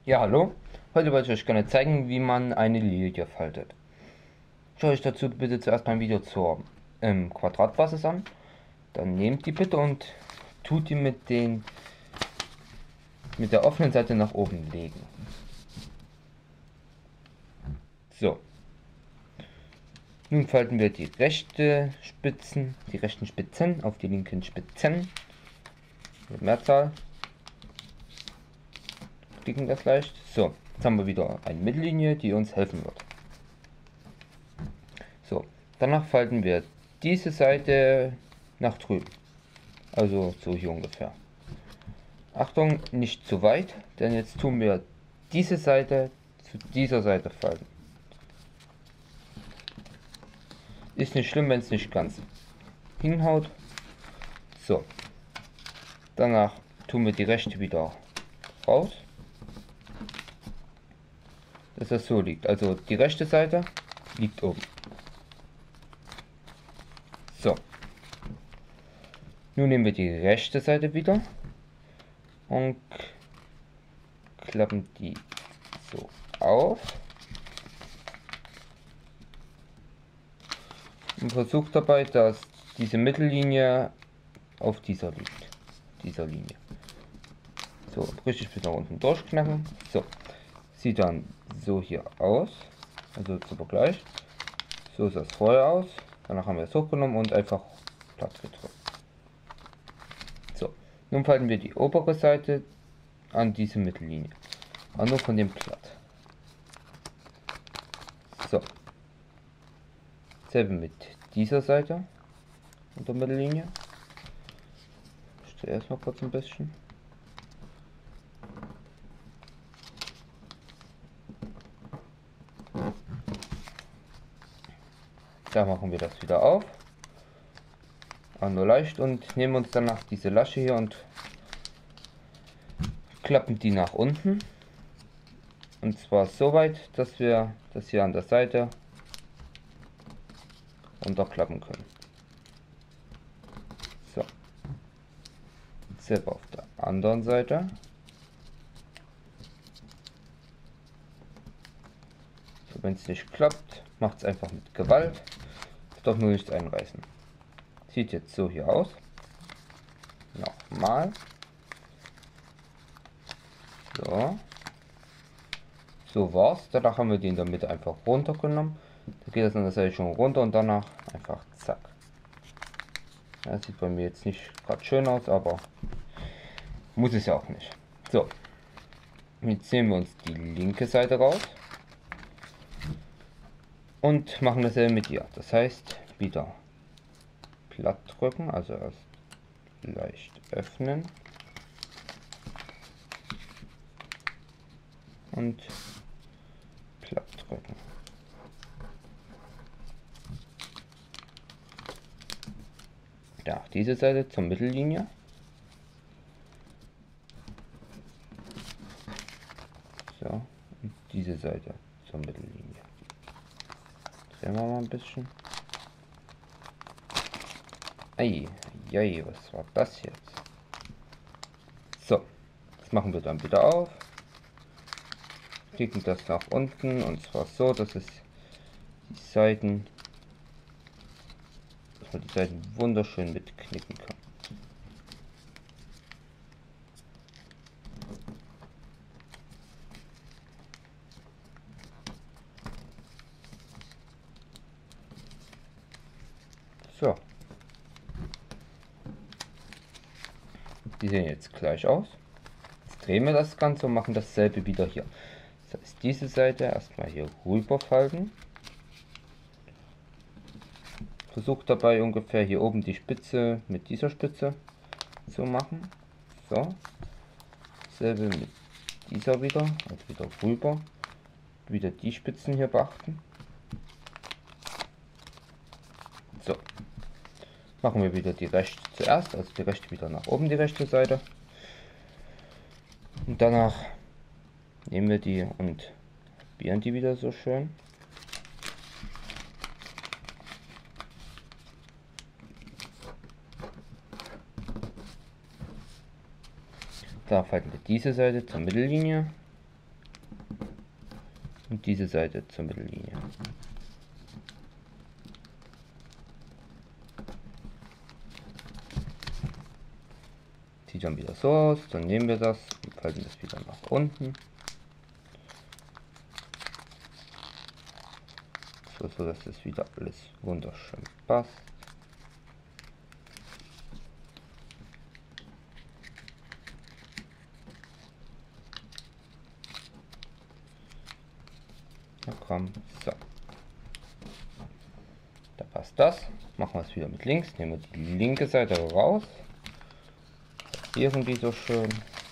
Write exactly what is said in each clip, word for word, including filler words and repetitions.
Ja, hallo. Heute wollte ich euch gerne zeigen, wie man eine Lilie faltet. Schaut euch dazu bitte zuerst mein Video zur ähm, Quadratbasis an. Dann nehmt die bitte und tut die mit, den, mit der offenen Seite nach oben legen. So. Nun falten wir die rechte Spitzen, die rechten Spitzen auf die linken Spitzen. Mit Mehrzahl. Klicken das leicht. So, jetzt haben wir wieder eine Mittellinie, die uns helfen wird. So, danach falten wir diese Seite nach drüben. Also so hier ungefähr. Achtung, nicht zu weit, denn jetzt tun wir diese Seite zu dieser Seite falten. Ist nicht schlimm, wenn es nicht ganz hinhaut. So. Danach tun wir die rechte wieder raus. Dass das so liegt. Also die rechte Seite liegt oben. So. Nun nehmen wir die rechte Seite wieder und klappen die so auf und versucht dabei, dass diese Mittellinie auf dieser liegt. Dieser Linie. So, richtig bis nach unten durchknacken. So. Sieht dann so hier aus. Also zum Vergleich. So sah es vorher aus. Danach haben wir es hochgenommen und einfach platt gedrückt. So. Nun falten wir die obere Seite an diese Mittellinie. Aber nur von dem Blatt. So. Selbe mit dieser Seite und der Mittellinie. Ich drehe erstmal kurz ein bisschen. Da machen wir das wieder auf. Aber nur leicht und nehmen uns danach diese Lasche hier und klappen die nach unten. Und zwar so weit, dass wir das hier an der Seite unterklappen können. So. Selber auf der anderen Seite. So, wenn es nicht klappt, macht es einfach mit Gewalt. Doch nur nicht einreißen. Sieht jetzt so hier aus. Nochmal. So. So war's. Danach haben wir die in der Mitte einfach runtergenommen. Da geht das an der Seite schon runter und danach einfach zack. Das sieht bei mir jetzt nicht gerade schön aus, aber muss es ja auch nicht. So. Jetzt nehmen wir uns die linke Seite raus. Und machen dasselbe mit ihr. Das heißt, wieder platt drücken, also erst leicht öffnen und platt drücken. Ja, diese Seite zur Mittellinie. So, und diese Seite zur Mittellinie. Drehen wir mal ein bisschen. Ei, ei, was war das jetzt? So, das machen wir dann wieder auf. Klicken das nach unten und zwar so, dass es die Seiten, dass man die Seiten wunderschön mitknicken kann. So. Die sehen jetzt gleich aus. Jetzt drehen wir das Ganze und machen dasselbe wieder hier. Das heißt, diese Seite erstmal hier rüber falten. Versucht dabei ungefähr hier oben die Spitze mit dieser Spitze zu machen. So. Dasselbe mit dieser wieder. Also wieder rüber. Wieder die Spitzen hier beachten. So. Machen wir wieder die rechte zuerst, also die rechte wieder nach oben, die rechte Seite. Und danach nehmen wir die und biegen die wieder so schön. Da falten wir diese Seite zur Mittellinie. Und diese Seite zur Mittellinie. Sieht dann wieder so aus. Dann nehmen wir das und falten das wieder nach unten. So, so dass das wieder alles wunderschön passt. Na komm, so. Da passt das. Machen wir es wieder mit links. Nehmen wir die linke Seite raus. Irgendwie so schön.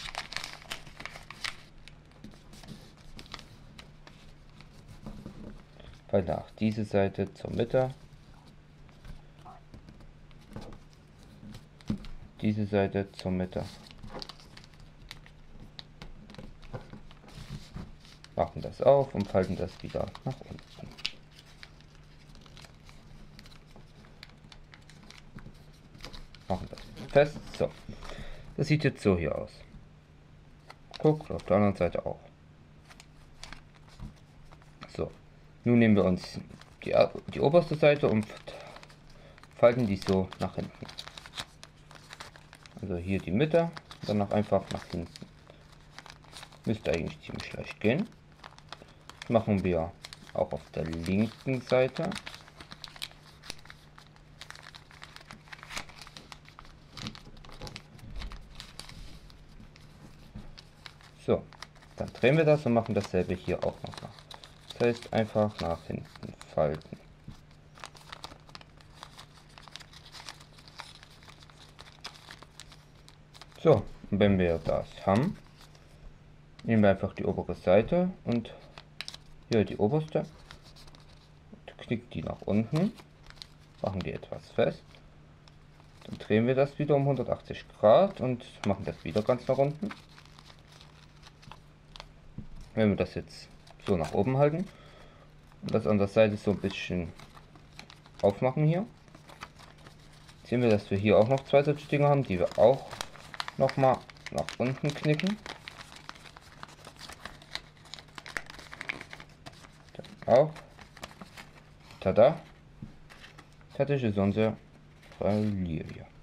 Nach diese Seite zur Mitte, diese Seite zur Mitte, machen das auf und falten das wieder nach unten. Machen das fest. So, das sieht jetzt so hier aus. Guck, auf der anderen Seite auch. So. Nun nehmen wir uns die, die oberste Seite und falten die so nach hinten. Also hier die Mitte, danach einfach nach hinten. Müsste eigentlich ziemlich leicht gehen. Das machen wir auch auf der linken Seite. So, dann drehen wir das und machen dasselbe hier auch nochmal. Das heißt einfach nach hinten falten. So, und wenn wir das haben, nehmen wir einfach die obere Seite und hier die oberste, knickt die nach unten, machen die etwas fest, dann drehen wir das wieder um hundertachtzig Grad und machen das wieder ganz nach unten. Wenn wir das jetzt so nach oben halten und das an der Seite so ein bisschen aufmachen hier, sehen wir, dass wir hier auch noch zwei solche Dinge haben, die wir auch noch mal nach unten knicken. Dann auch. Tada! Fertig ist unser Relief.